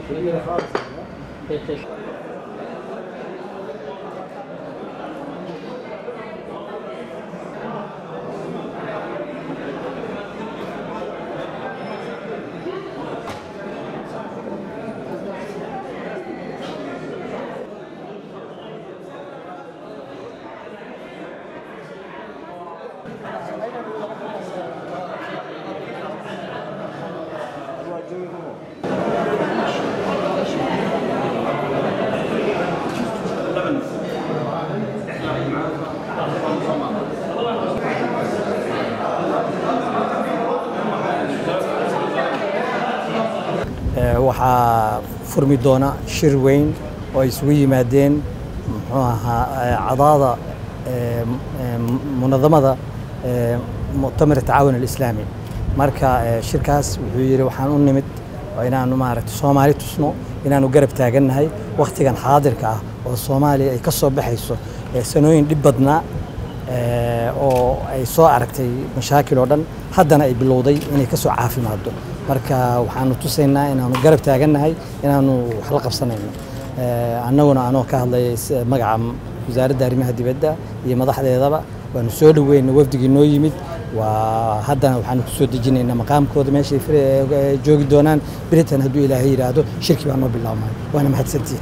كبيرة خالص. waxaa furmi doona shir weyn oo ay isugu yimaadeen muxuu ahaa cadaada munadamada mu'tamar tacaawun al-islaami marka shirkaas wuxuu yiri waxaan u nimid inaanu maaragtay Soomaali tusno inaanu garab taaganahay waqtigan xaadirka ah oo Soomaaliya ay ka soo baxayso sanooyin dhib badnaa oo ay soo aragtay mashaakil oo dhan haddana ay bilowday inay ka soo caafimaado marka waxaanu tusaynaa inaanu garab taaganahay inaanu wax la qabsanayno annaguna anoo ka hadlay magaca wasaaradda arrimaha dibadda iyo madaxdeedaba waanu soo dhaweynay wafdigii noo yimid haddana waxaanu ku soo dejinaynaa maqaamkooda meeshay joogi doonaan Britain hadduu Ilaahay yiraahdo shirki baa noo bilaabmay waana mahadsantihiin.